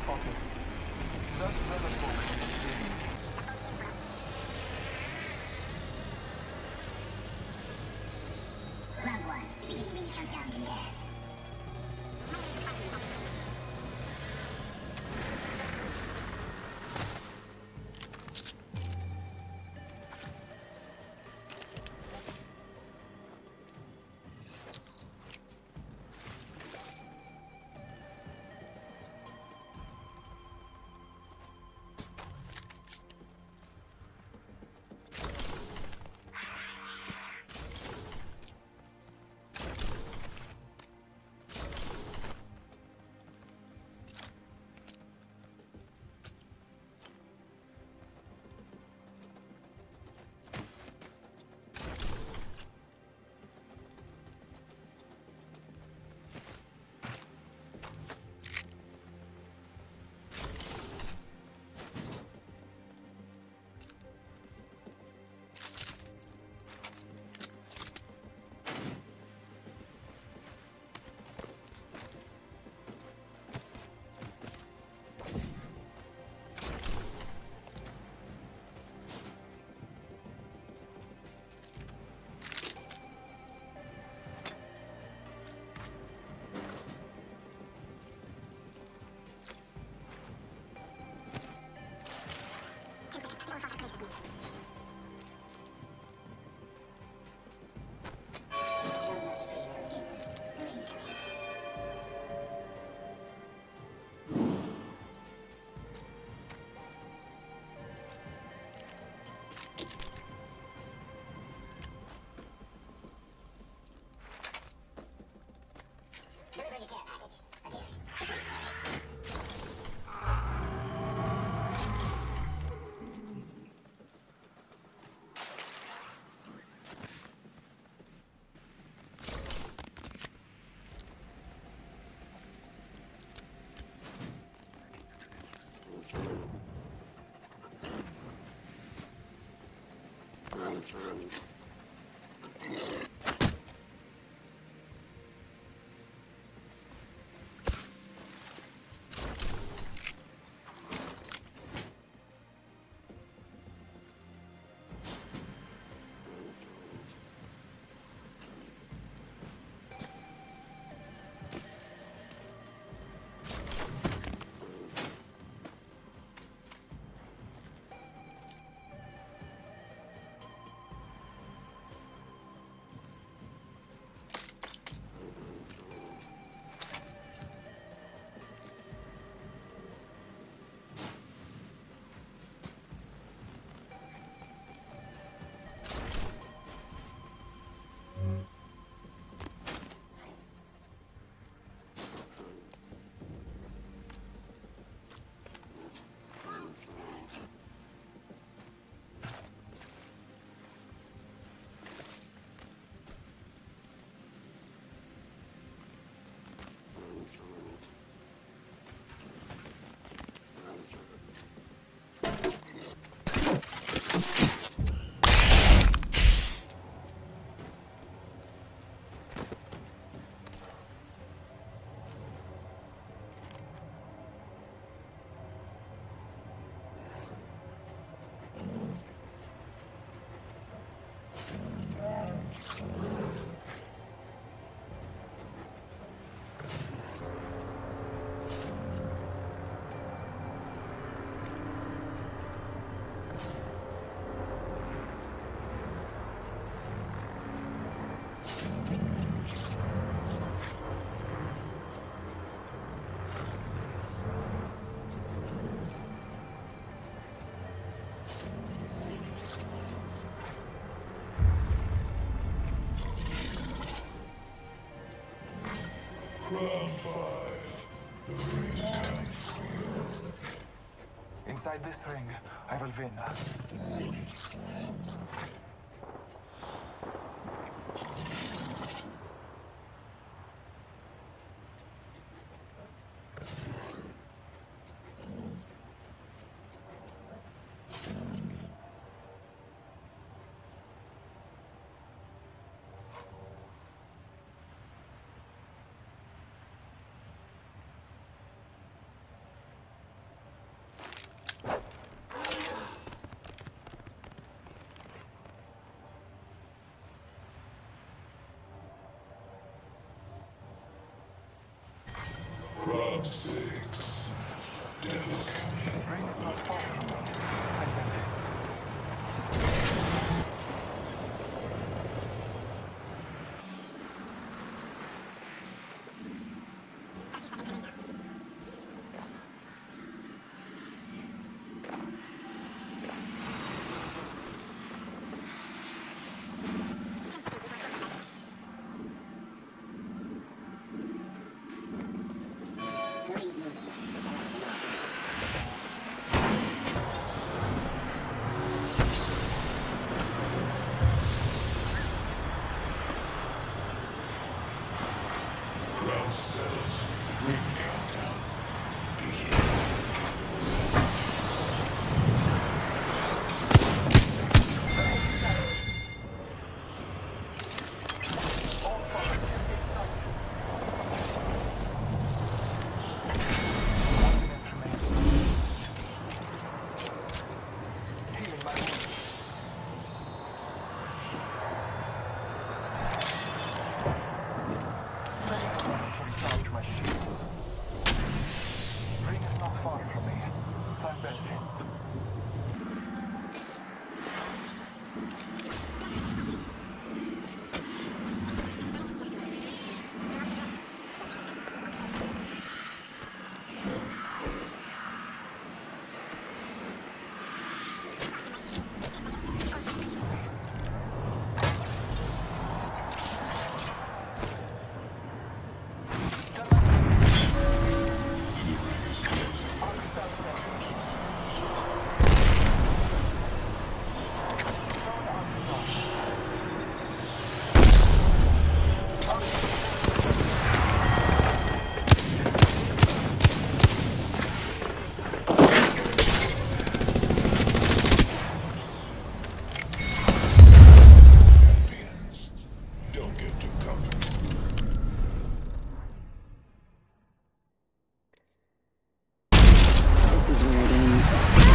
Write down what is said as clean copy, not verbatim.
Spotted. That Velofolk isn't here. Round one, beginning ring countdown to death. Delivering a care package. A gift. A free carriage. Round 5. The ring is coming. Inside this ring, I will win. Round 6. Death coming. Rain is not far from me. Time bandits. Florian's moving. Round 7. Ring countdown. Begin. All fire in this sight. 1 minute remains. Healing my wounds. Taking a moment to recharge my shields. Ring is not far from me. Time bandits. Champions. Don't get too comfortable. This is where it ends.